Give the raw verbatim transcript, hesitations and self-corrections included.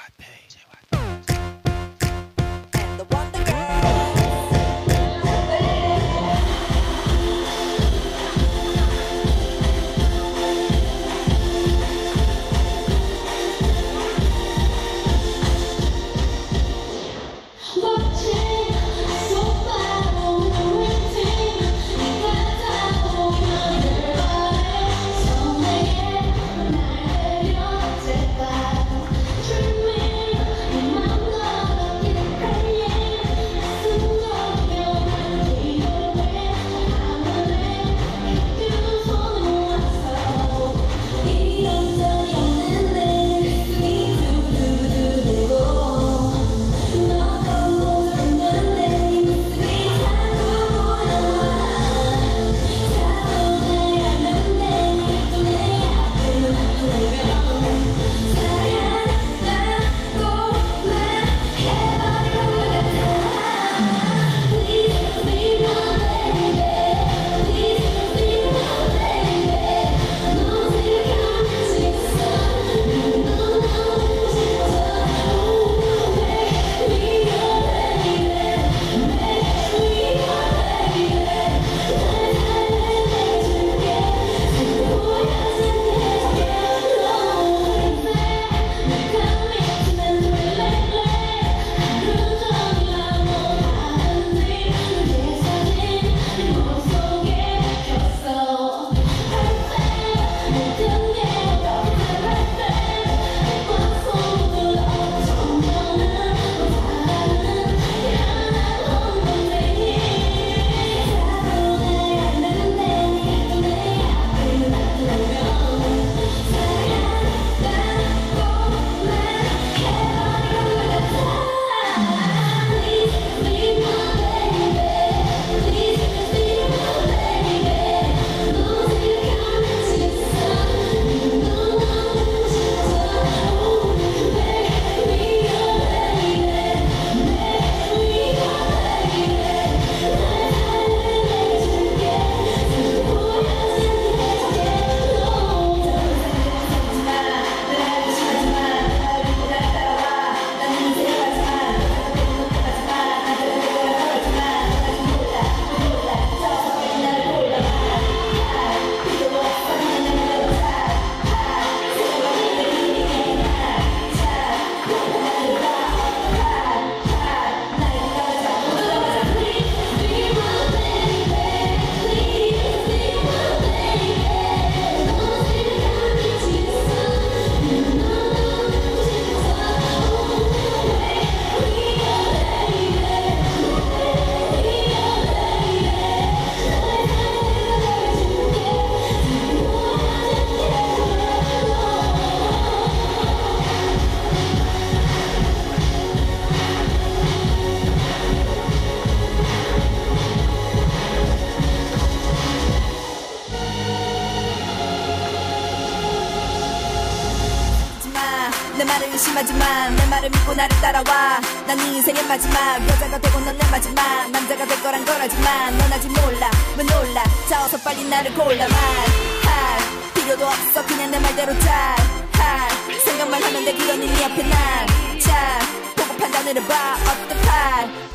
내 말을 의심하지만 내 말을 믿고 나를 따라와. 난 네 인생의 마지막 여자가 되고 넌 내 마지막 남자가 될 거란 걸 알지만 넌 아직 몰라. 왜 놀라? 자 어서 빨리 나를 골라. 말할 필요도 없어 그냥 내 말대로 잘할 생각만 하면 돼. 그러니 네 앞에 난 잘 보고 판단을 해봐. 어떡할